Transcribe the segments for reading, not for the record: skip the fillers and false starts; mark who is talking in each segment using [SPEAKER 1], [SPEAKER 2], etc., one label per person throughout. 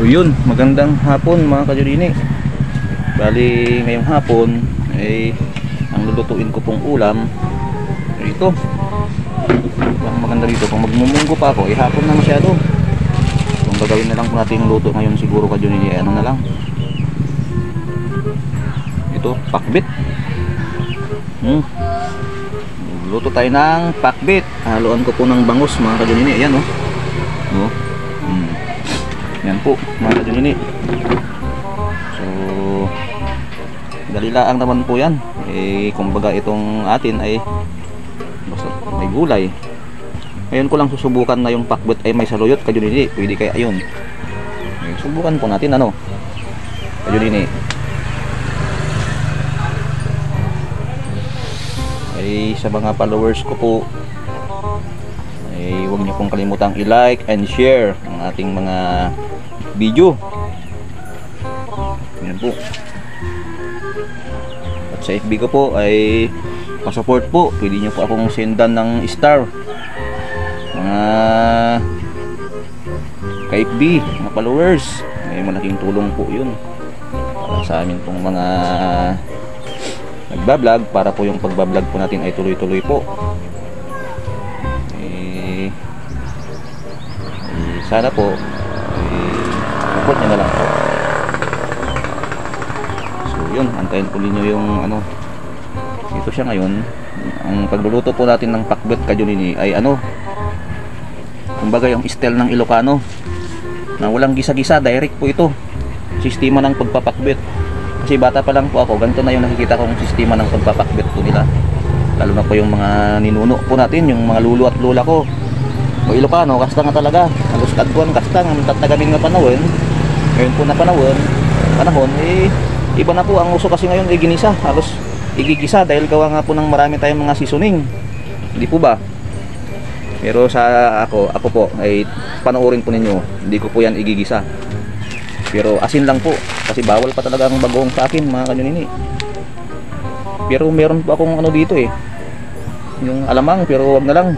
[SPEAKER 1] So yun, magandang hapon mga kajurini. Bali ngayong hapon ay ang lulutuin ko pong ulam ay ito. Ang maganda dito, kung magmumunggo pa ako, hapon na masyado. Kung gagawin na lang po natin yung luto ngayon siguro kajurini, ano na lang, ito, pakbit. Luto tayo ng pakbit. Haluan ko po ng bangus mga kajurini. Ayan oh. Yan po mga kajurini. So dalilaang naman po yan. Kumbaga itong atin ay basta may gulay. Ngayon ko lang susubukan na yung pakbit ay may saluyot kajurini. Pwede kaya ayun. Subukan po natin kajurini. Sa mga followers ko po ay huwag niyo pong kalimutang i-like and share ang ating mga video. Yan po. At sa FB ko po ay pa-support po. Pwede niyo po akong sendan ng star. Mga ka-FB, mga followers. May malaking tulong po yun para sa amin pong mga nagbablog, para po yung pagbablog po natin ay tuloy-tuloy po. Sana po support nyo na lang po. So yun, antayin po ninyo yung ito siya ngayon. Ang pagluluto po natin ng pakbet kajurini ay kumbaga yung style ng Ilocano na walang gisa-gisa, direct po ito sistema ng pagpapakbet. Kasi bata pa lang po ako, ganito na yung nakikita kong sistema ng pagpapakbet po nila. Lalo na po yung mga ninuno po natin, yung mga lulu at lula ko. O Ilocano, kasta nga talaga. Halos kadbuan kasta nga tatagamin nga panahon. Ngayon po na panahon, iba na po. Ang uso kasi ngayon ay ginisa. Halos igigisa dahil gawa nga po ng marami tayong mga seasoning. Hindi po ba? Pero sa ako po ay panoorin po ninyo. Hindi ko po yan igigisa. Pero asin lang po. Kasi bawal pa talaga ang bagoong sa akin mga kajurini. Pero meron po akong dito yung alamang, pero wag na lang.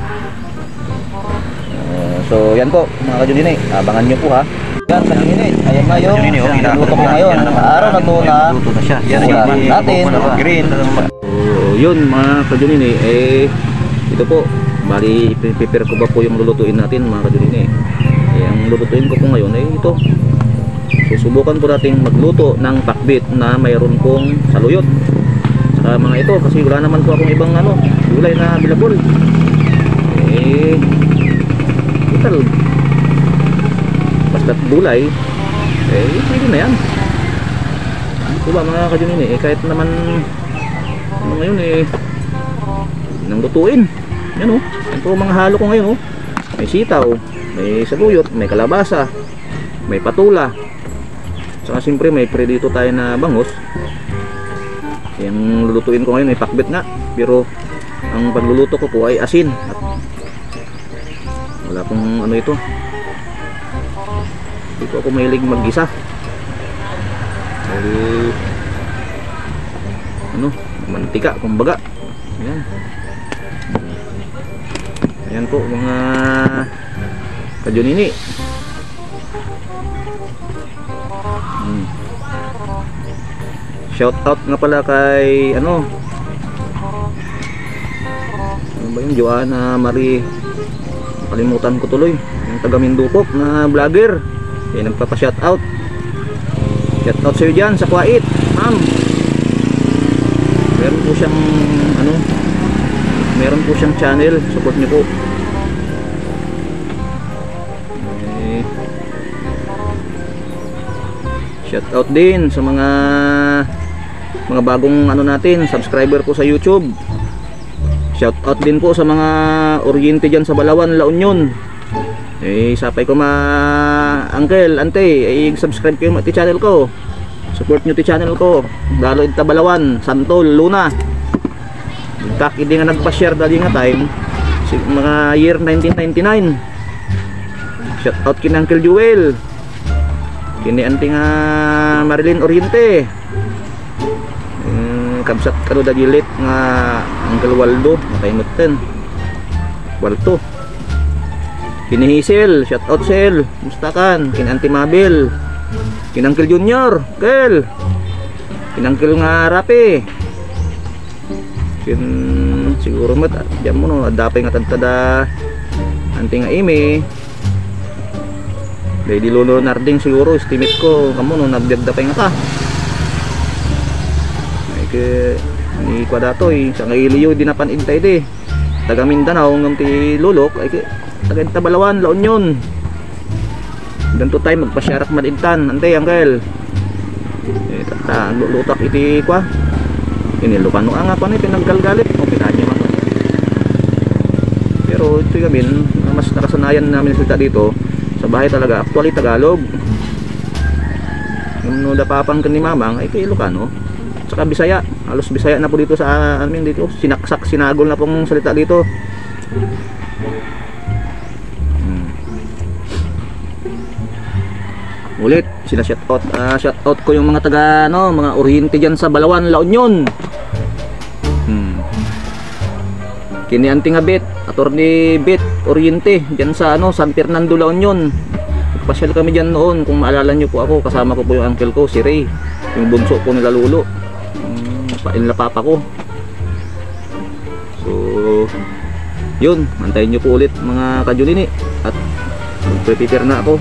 [SPEAKER 1] So yan po mga kajurini, abangan nyo po ha. Yan kajurini, ayan na yung luto ko ngayon. Araw na to na ulam natin green. So yun mga kajurini, ito po, bali prepare ko ba po yung lulutuin natin mga kajurini. Ang lulutuin ko po ngayon ay ito. Susubukan po natin magluto ng pakbit na mayroon pong saluyot. Saka mga ito, kasi wala naman po akong ibang gulay na available. Total, basta't gulay, pwede na yan. Ito ba mga kajunin kahit naman ngayon nang lutuin. Yan yan po mga halo ko ngayon May sitaw, may saluyot, may kalabasa, may patula. Saka siyempre may dito tayo na bangus. Yung lulutuin ko ngayon ay pakbet nga, pero ang pagluluto ko po ay asin. At wala pong ito. Dito ako mahilig mag-gisa. Mantika kumbaga. Ayan. Ayan po mga kajunini. Shout out nga pala kay ano ba yung Joanna Marie, kalimutan ko tuloy, yung taga Mindupok na vlogger. Nagpapa-shout out. Shout out sa'yo dyan sa Kuwait, ma'am. Meron po siyang meron po siyang channel, support niyo po. Shout out din sa mga bagong natin, subscriber po sa YouTube. Shout out din po sa mga oriente dyan sa Balawan, La Union. Sapay ko uncle, ante, subscribe kayo ti channel ko. Support nyo ti channel ko. Lalo ita Balawan, Santol, Luna. Hindi nga nagpa-share dali nga time mga year 1999. Shout out kina Uncle Jewel, kini anting Marilyn Oriente, kabsat dagilit nga Uncle Waldo, nakaimutan Walto. Kinihisil, shout out Sel. Musta kan? Kinanti Mabel. Kinangkil Junior, Kel. Kinangkil nga Rapi. Siguro mat diyan mo no adapay nga tantada anting nga imi. Lady Lolo Narding siguro estimate ko kamo no nagdagdapay nga ta. Ay ke ni Kwadatoy sa ngailiyo di napan intay di. Taga Mindanao ngam ti Lulok ay ke taga Tabalawan La Union. Ganto tay magpasyarak madintan antay angkel. Ta lutak iti kwa. Ini lukano nga pa ni pinaggalgalit o pinanya man. Pero ito gamin mas nakasanayan namin salita dito sa bahay talaga actually Tagalog. Yung napapang ni mamang ay kay Ilocano saka Bisaya, halos Bisaya na po dito sa amin dito, sinaksak sinagol na pong salita dito. Ulit sila shout out ko yung mga taga no, mga Oriente diyan sa Balawan, La Union. Kini anting abit, attorney bit Oriente diyan sa ano San Fernando, La Union. Pasyal kami diyan noon, kung maalala niyo po ako, kasama ko po yung uncle ko si Ray, yung bunso po nila Lulo. Nila papa ko. So yun, antayin niyo po ulit mga kajunini at prepare na ako.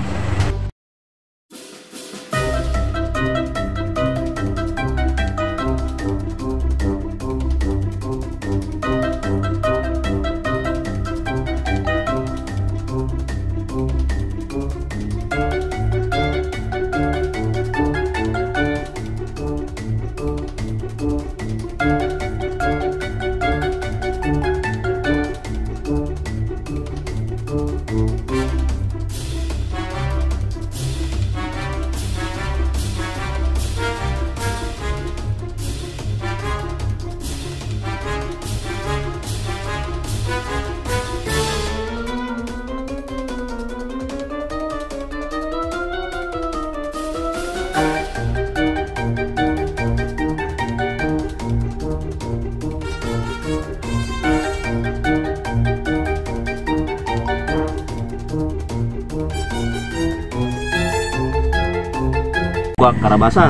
[SPEAKER 1] Karabasa.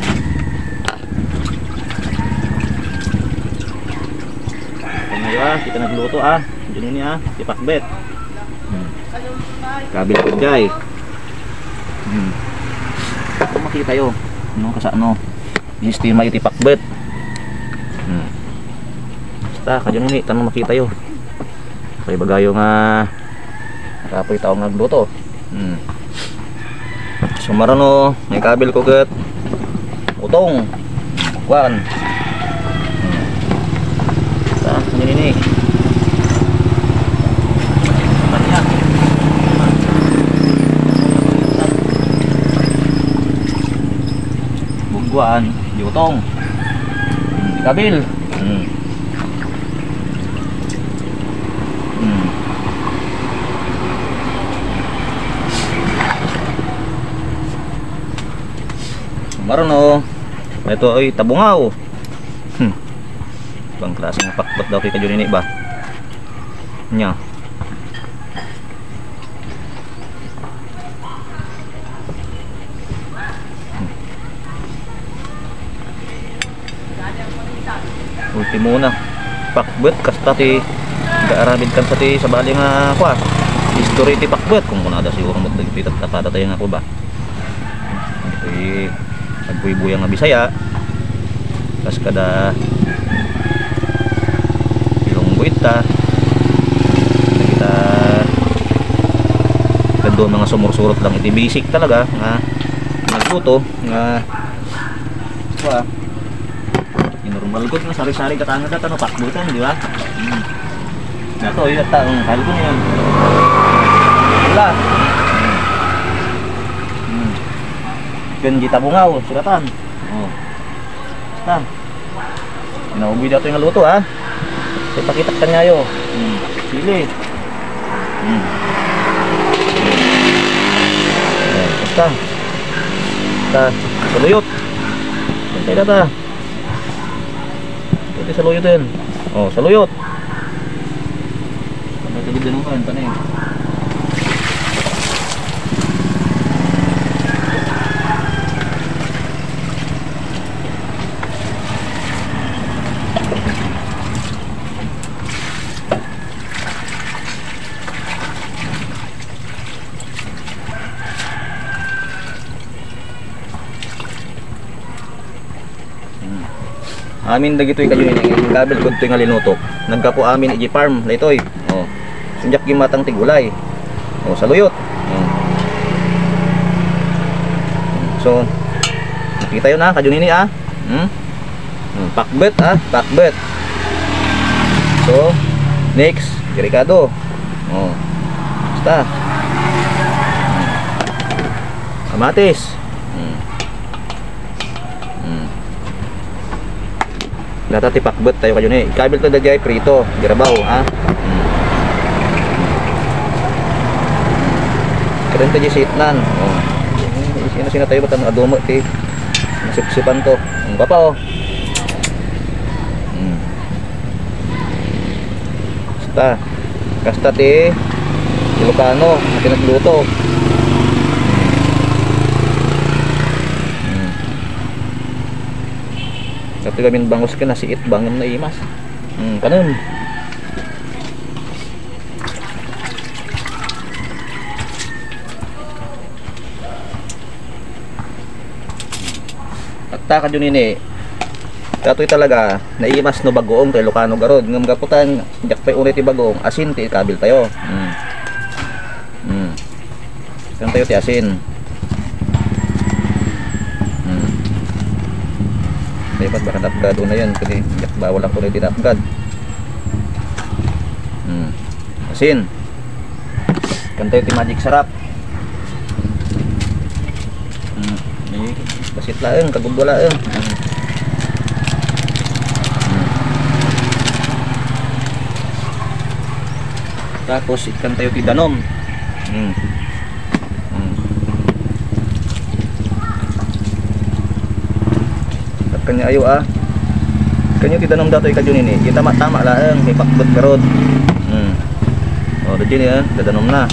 [SPEAKER 1] Ngayon kita nagluto Diyan ini tipakbet. Kabil kujay. Kung makita yo, no kasano. Sistema iti pakbet. Basta kadyon ini tanong makita yo. Kay bagayo nga kapoy tao nagluto. Sumarano, may kabil ko gat utong kuan ini banyak bungkuan di utong kabil Marano, ito ay tabungaw. Ibang klaseng pakbet daw kay kajunini ba? Nya. Ultimo na. Pakbet kasta ti gaarabid kan sa ti sa bali nga kwa. History ti pakbet kung kunada siguro mo dagpitat tatada tayo nga ko ba. Ito agbuy-buyang nga Bisaya kas kada ilonggo ita kita kadto mga sumursurot lang iti basic talaga nga nagluto nga wa normal gud nga sari-sari katanga data no pakbutan di ba nato ito taong kalko niyan wala kan kita bungaw suratan basta inaubi dato yung luto ipakita ka nyayo sili basta saluyot bantay data ito saluyot din saluyot ano ito din naman tanay amin dagitoy kayo yung kabel ko ito nga linutok. Nagka po amin iji farm laytoy. Oh. Sunjak yung matang tigulay. Oh, saluyot. So, nakita yun ha, kadyo nini ah. Pakbet ah, pakbet. So, next, delikado. Oh. Basta. Kamatis. Data tipakbet tayo kadyo ni. Kabel to dagay prito, girabaw ha. Karen tayo sitnan. Oh. Sino tayo batang adomo ti. Masipsipan to. Ang papa oh. Basta. Kasta ti Ilocano, pinagluto. Tapi kami bangus ka na siit bangon na imas. Kanon. Taka dyan ini katoy talaga naimas no bagoong kay Ilocano garod ngam gaputan jak pay ulit ti bagoong asin ti kabil tayo kan tayo ti asin dapat baka napgad na yan kasi jak bawal ako na ti napgad asin kan tayo ti magic sarap basit laeng kagudwa laeng tapos ikan tayo ti danom at kanya ayo ah kanyo ti danom datoy kadyo nini kita tama laeng may pakbet karod oh dadyo niya dadanom na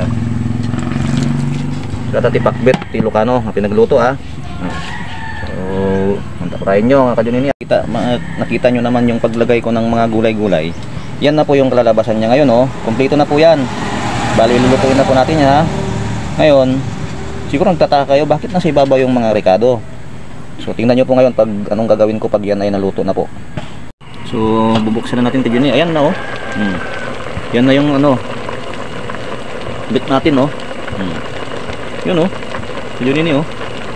[SPEAKER 1] data ti pakbet ti Ilocano pinagluto ah. So, mantap rin nyo mga kadyo nini. Nakita nyo naman yung paglagay ko ng mga gulay-gulay. Yan na po yung kalalabasan niya ngayon oh. Kompleto na po yan. Bali lulutuin na po natin ha. Ngayon, siguro nagtataka kayo bakit nasa ibabaw yung mga rekado. So tingnan nyo po ngayon pag anong gagawin ko pag yan ay naluto na po. So bubuksan na natin kadyo nini. Ayan na oh. Yan na yung ano bit natin oh. Yun oh. Kadyo nini oh.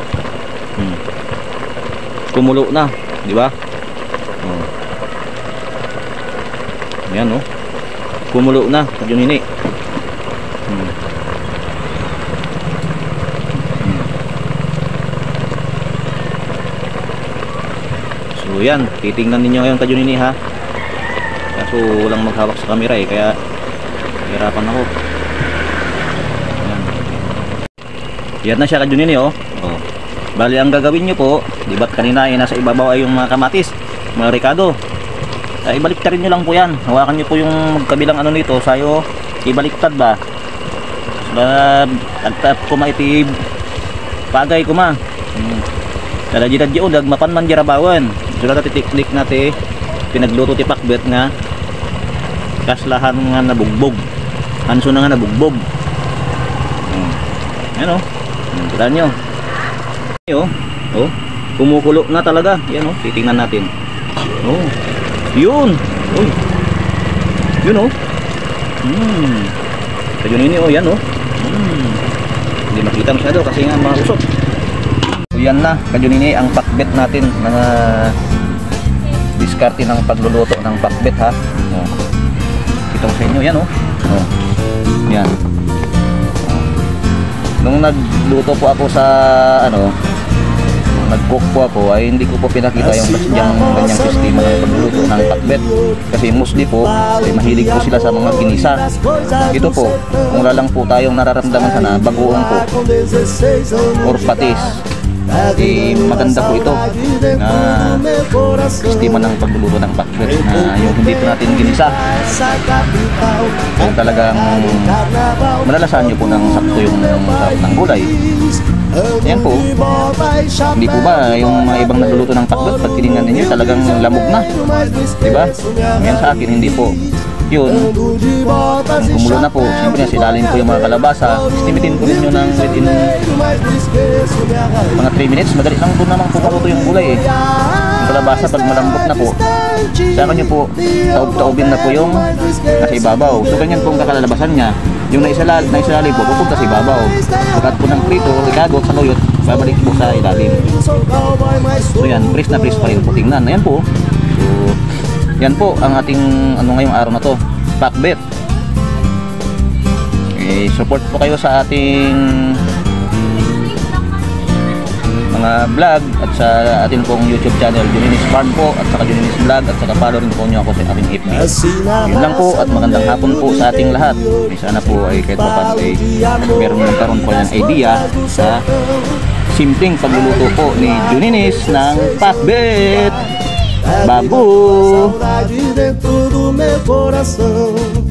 [SPEAKER 1] Kumulo na, di ba? Oh. Yan oh. Kumulo na, kadyo nini. So yan, titingnan ninyo ngayon kadyo nini ha. Kaso walang maghawak sa camera eh, kaya hirapan ako. Yan na siya kadyo nini oh. Oh. Bali ang gagawin nyo po, di ba't kanina ay nasa ibabaw ay yung mga kamatis, mga rekado. Ay ibaliktarin nyo lang po yan. Hawakan nyo po yung magkabilang ano nito, sayo ibaliktad ba. At kumaitib pagay kuma. Kada jidad di udag mapan man jarabawan. Sudah ti teknik nate pinagluto ti pakbet nga kaslahan nga nabugbog. Hanso na nga nabugbog. Yan oh. Kita nyo. Oh, kumukulo na talaga. Yan oh, titingnan natin. Oh. Yun. Uy. Yun oh. Kadyo nini oh, yan oh. Hindi makita masyado kasi nga mga usok. So yan na, kadyo nini ang pakbet natin, mga diskarte ng pagluluto ng pakbet ha. Oh. Kita ko sa inyo yan oh. Oh. Yan. Nung nagluto po ako sa ano, nag-cook po ako ay hindi ko po pinakita yung ganyang sistema ng pagluluto ng pakbet kasi mostly po ay mahilig po sila sa mga ginisa. Ito po, kung lalang po tayong nararamdaman sana bagoong po or patis, maganda po ito na sistema ng pagluluto ng pakbet na yung hindi po natin ginisa, yung talagang malalasahan nyo po ng sakto yung sarap ng gulay. Yan po, hindi po ba yung mga ibang nagluluto ng pakbet pag tinignan ninyo talagang lamog na, diba? Ngayon sa akin hindi po. Yun, kumulo na po, siyempre silalin ko yung mga kalabasa, istimitin ko ninyo ng within mga 3 minutes, madali lang po naman po maluto yung gulay eh. Yung kalabasa pag malambot na po, saka nyo po taob-taobin na po yung nasa ibabaw. So ganyan po ang kakalabasan niya. Yung naisalali po, pupunta sa ibabaw. Pagkat po ng prito, ikagot, saluyot, babalik po sa ilalim. So yan, press na press pa rin po tingnan. Ayan po. So yan po ang ating ngayong araw na to, pakbet. Support po kayo sa ating mga vlog at sa atin pong YouTube channel, Juninis Farm po, at saka Juninis Vlog, at saka follow rin po nyo ako sa ating FB. Yun lang po, at magandang hapon po sa ating lahat. Sana po ay kahit paano ay meron nagkaroon po ng idea sa simpleng pagluluto po ni Juninis ng pakbet. Babu!
[SPEAKER 2] Saudade dentro do meu coração.